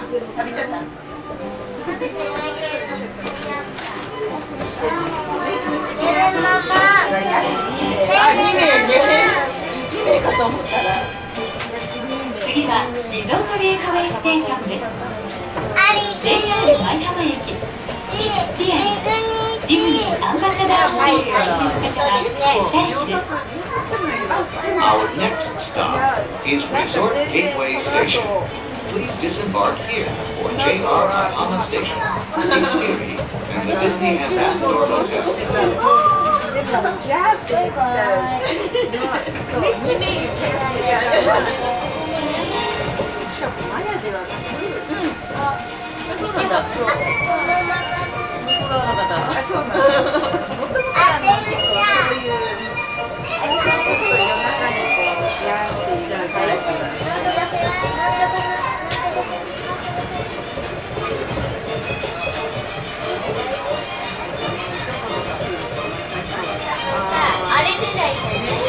食べちゃった。 食べてないけど。 1名かと思ったら。 次はリゾートゲートウェイステーションです。JR 舞浜駅、ディズニーアンバサダーホテルを利用方は下車駅です。 Our next stop is Resort Gateway Station. Please disembark here for JR Maihama Station, Xfinity, and the Disney Ambassador Hotel. ギャーって言ったら、そう、2名しかもマヤではなく、そうなんだ、そう。あ、そうなんだ。もともと結構そういう、ソフト夜中にこう、ギャーって言っちゃうタイプだ。 あれでないとね。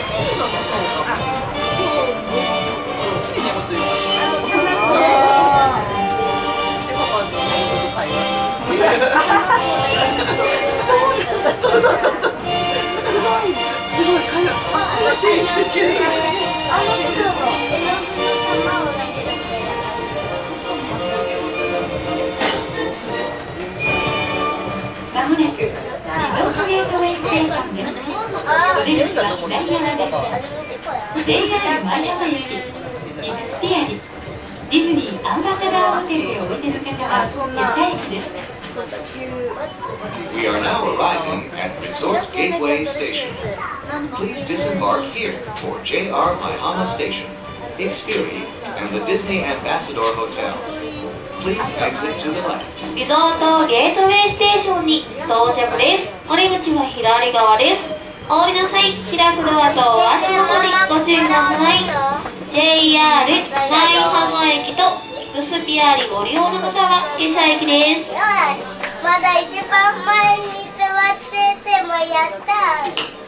まもなくリゾートゲートウェイステーションです。お出口は左側です。JR 舞浜駅、イクスピアリ、ディズニーアンバサダーホテルへおいでの方は下車駅です。 We are now arriving at Resort Gateway Station. Please disembark here for JR Maihama Station, Xfinity, and the Disney Ambassador Hotel. Please exit to the left. リゾートゲートウェイステーションに到着です。降り口は左側です。お降りの際、開くドアとお足元にご注意ください。JR 舞浜駅とイクスピアリご利用の方は下車駅です。まだ一番前に座っててもやった。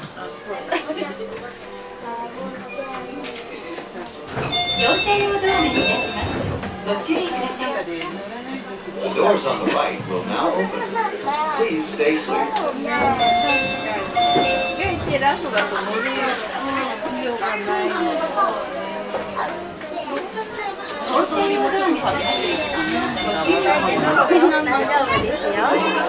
乗車用ドアが開きます。ご注意ください。 The doors on the right will now open. Please stay clear. ゲイテラとだと乗る必要がない。 乗車用ドアが開きます。ご注意ください。 大丈夫ですよ。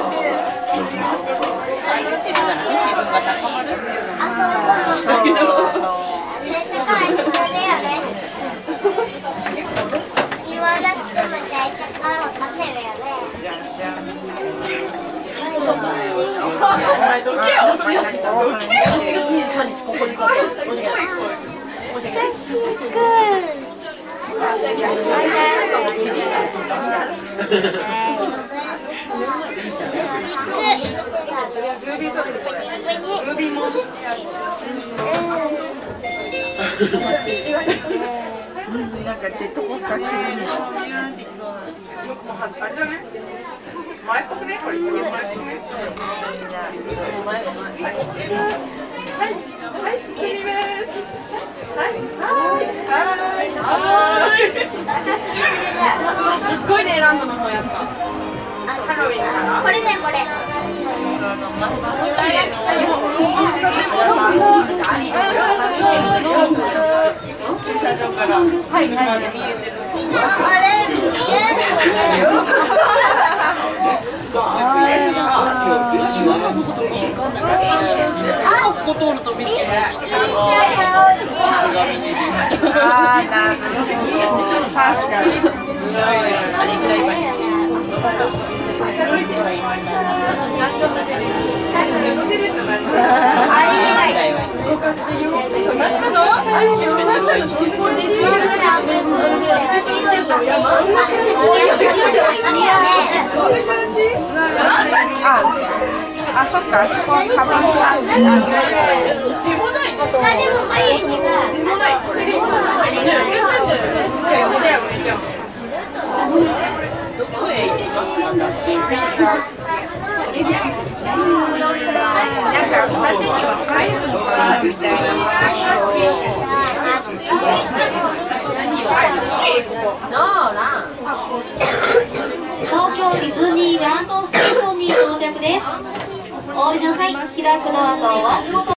言わなくても大体顔を立てるよね。 なんかジェットコースター気分になる。あれじゃね？前っぽくね、これ一番前っぽくね。はい、はい、進みます。はい、はい。すっごいね、ランドの方やっぱ。ハロウィンかな？ これね、これ。 駐車場から、はい、はい、見えてる。 あれ、 ここ通ると見てね。確かに。あれぐらい前に。あ、そっか、あそこはカバンが。でもない。でもない。でもない。どこへ行きますか？なんか街には帰るのかなみたいな。何を帰る？そうな。 ディズニーランドステーションに到着です。お降りの際、開くドアとお足元